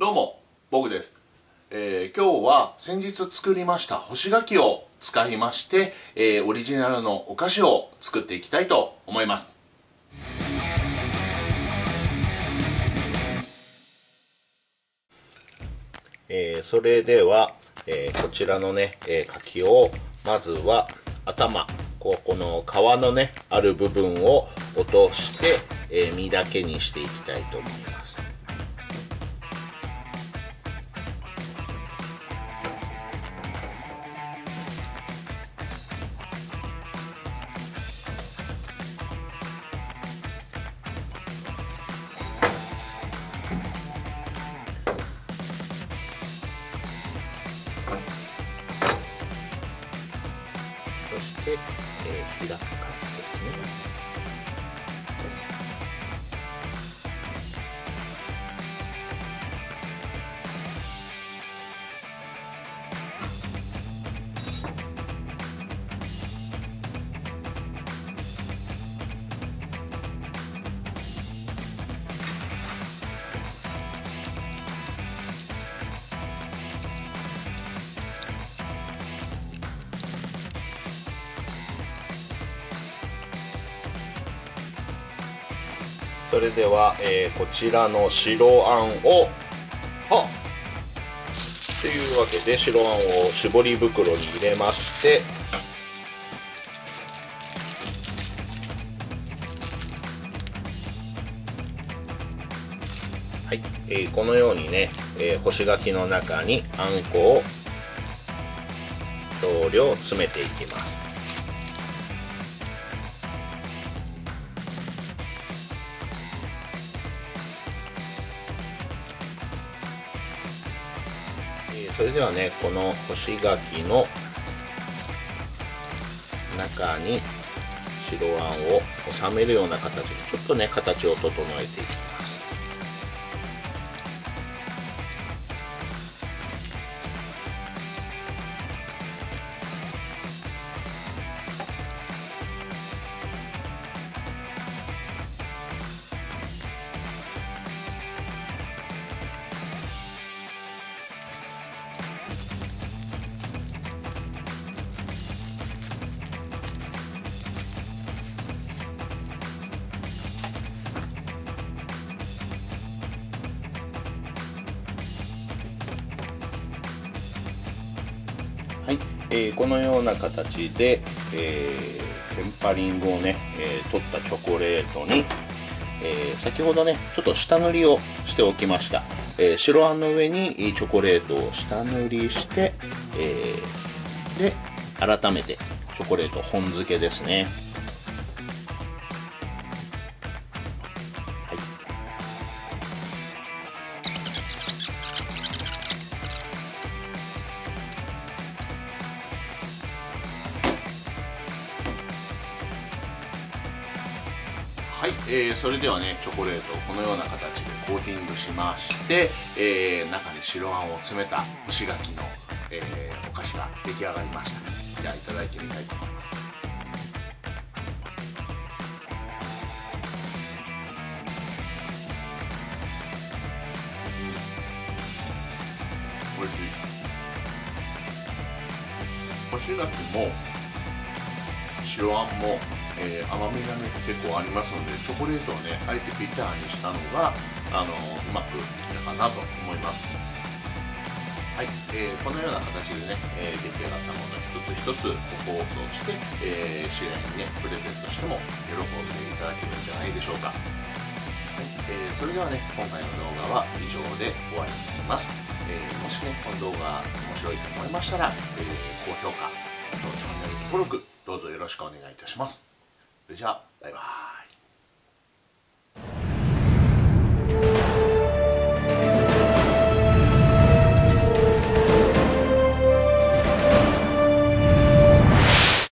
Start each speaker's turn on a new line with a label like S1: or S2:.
S1: どうも、僕です。今日は先日作りました干し柿を使いまして、オリジナルのお菓子を作っていきたいと思います。それでは、こちらのね、柿をまずは頭、この皮のねある部分を落として、実だけにしていきたいと思います。そして、開く感じですね。それでは、こちらの白あんをというわけで白あんを絞り袋に入れまして、はい、このようにね、干し柿の中にあんこを少量詰めていきます。それではね、この干し柿の中に白あんを収めるような形でちょっとね形を整えていきます。はい、このような形で、テンパリングをね、取ったチョコレートに、先ほどねちょっと下塗りをしておきました、白あんの上にチョコレートを下塗りして、で改めてチョコレート本漬けですね。はい、それではねチョコレートをこのような形でコーティングしまして、中に白あんを詰めた干し柿の、お菓子が出来上がりました。じゃあいただいてみたいと思います。おいしい。干し柿も白あんも、甘みがね結構ありますので、チョコレートをねあえてビターにしたのがうまくいったかなと思います。はい、このような形でね、出来上がったものを一つ一つ包装して、知り合いにねプレゼントしても喜んでいただけるんじゃないでしょうか。はい、それではね今回の動画は以上で終わりになります。もしねこの動画面白いと思いましたら、高評価、あとチャンネル登録どうぞよろしくお願いいたします。それじゃあバイバーイ。